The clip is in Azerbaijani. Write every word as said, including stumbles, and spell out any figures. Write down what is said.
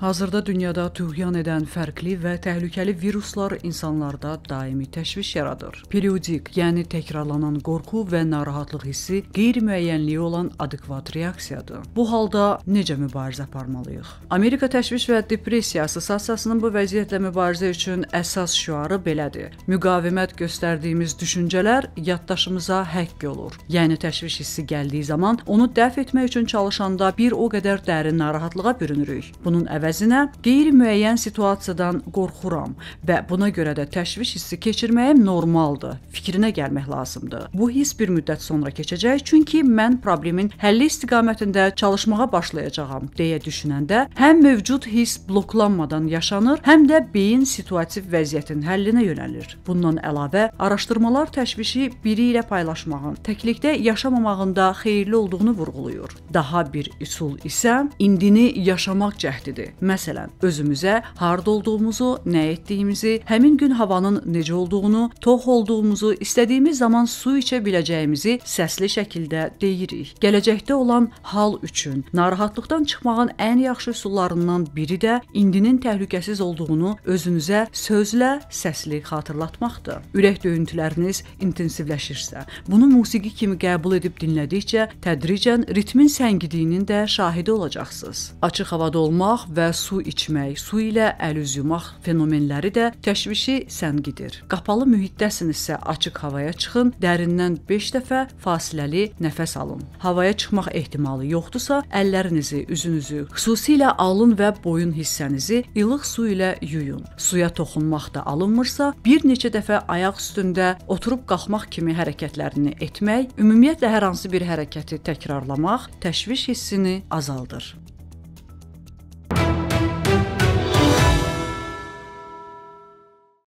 Hazırda dünyada tüğyan edən fərqli və təhlükəli viruslar insanlarda daimi təşviş yaradır. Periodik, yəni təkrarlanan qorxu və narahatlıq hissi qeyri-müəyyənliyi olan adekvat reaksiyadır. Bu halda necə mübarizə aparmalıyıq? Amerika Təşviş və Depressiya Assosiasiyasının bu vəziyyətlə mübarizə üçün əsas şüarı belədir: müqavimət göstərdiyimiz düşüncələr yaddaşımıza həkk olur. Yəni təşviş hissi gəldiyi zaman onu dəf etmək üçün çalışanda bir o qədər dərin narahatlığa bürünürük. Bunun əvəzinə qeyri-müəyyən situasiyadan qorxuram və buna görə də təşviş hissi keçirməyim normaldır fikrinə gəlmək lazımdır. Bu hiss bir müddət sonra keçəcək, çünki mən problemin həlli istiqamətində çalışmağa başlayacağam deyə düşünəndə həm mövcud hiss bloklanmadan yaşanır, həm də beyin situativ vəziyyətin həllinə yönəlir. Bundan əlavə, araşdırmalar təşvişi biri ilə paylaşmağın təklikdə yaşamamağında xeyirli olduğunu vurğulayır. Daha bir üsul isə indini yaşamaq cəhdidir. Məsələn, özümüzə harda olduğumuzu, nə etdiyimizi, həmin gün havanın necə olduğunu, tox olduğumuzu, istədiyimiz zaman su içə biləcəyimizi səsli şəkildə deyirik. Gələcəkdə olan hal üçün narahatlıqdan çıxmağın ən yaxşı üsullarından biri də indinin təhlükəsiz olduğunu özünüzə sözlə, səsli xatırlatmaqdır. Ürək döyüntüləriniz intensivləşirsə, bunu musiqi kimi qəbul edib dinlədikcə tədricən ritmin səngidiyinin də şahidi olacaqsınız. Açıq havada olmaq və su içmək, su ilə əl-üz yumaq fenomenləri də təşvişi səngidir. Qapalı mühitdəsinizsə açıq havaya çıxın, dərindən beş dəfə fasiləli nəfəs alın. Havaya çıxmaq ehtimalı yoxdursa, əllərinizi, üzünüzü, xüsusilə alın və boyun hissənizi ilıq su ilə yuyun. Suya toxunmaq da alınmırsa, bir neçə dəfə ayaq üstündə oturub qalxmaq kimi hərəkətlərini etmək, ümumiyyətlə hər hansı bir hərəkəti təkrarlamaq təşviş hissini azaldır.